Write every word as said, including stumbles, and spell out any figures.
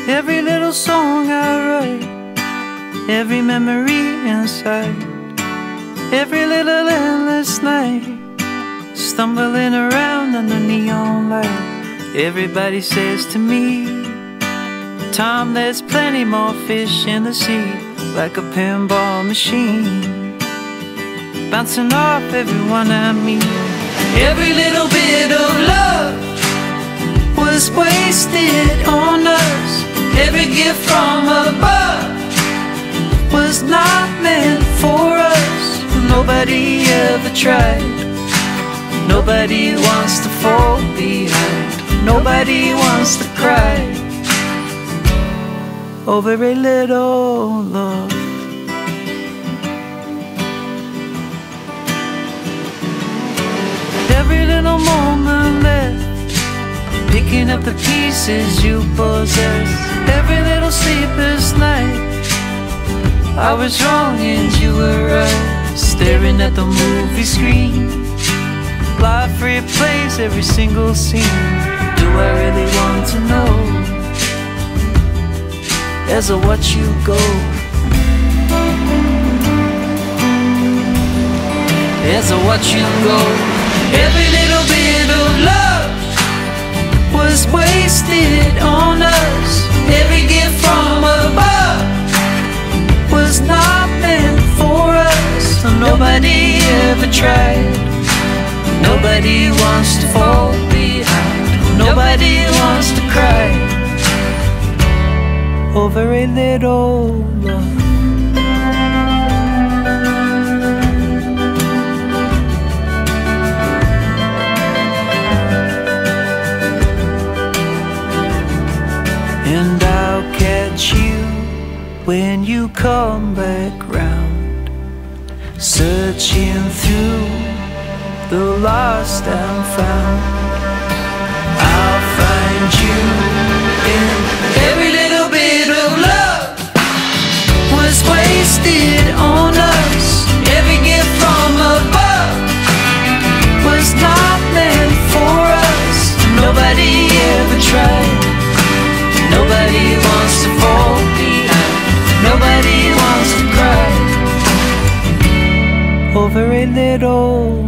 Every little song I write, every memory inside, every little endless night, stumbling around under neon light. Everybody says to me, Tom, there's plenty more fish in the sea, like a pinball machine, bouncing off everyone I meet. Every little bit of love was wasted on us. Every gift from above was not meant for us. Nobody ever tried. Nobody wants to fall behind. Nobody wants to cry over a little love. Every little moment left, picking up the pieces you possess. Every little sleepless night, I was wrong and you were right, staring at the movie screen. Life replays every single scene. Do I really want to know? As I watch you go, as I watch you go. Every little bit of love was wasted on us. Every gift from above was not meant for us. Nobody ever tried. Nobody wants to fall behind. Nobody wants to cry over a little love. And I'll catch you when you come back round, searching through the lost and found. I'll find you in every little bit of love was wasted on us. Every gift from above was not meant for us. Nobody ever tried. Nobody wants to fall behind. Nobody wants to cry over a little